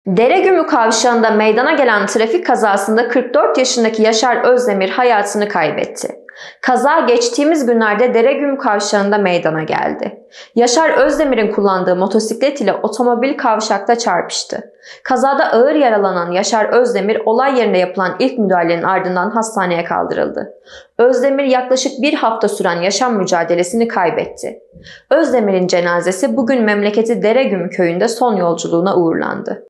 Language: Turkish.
Deregümü kavşağında meydana gelen trafik kazasında 44 yaşındaki Yaşar Özdemir hayatını kaybetti. Kaza geçtiğimiz günlerde Deregümü kavşağında meydana geldi. Yaşar Özdemir'in kullandığı motosiklet ile otomobil kavşakta çarpıştı. Kazada ağır yaralanan Yaşar Özdemir olay yerinde yapılan ilk müdahalenin ardından hastaneye kaldırıldı. Özdemir yaklaşık bir hafta süren yaşam mücadelesini kaybetti. Özdemir'in cenazesi bugün memleketi Deregümü köyünde son yolculuğuna uğurlandı.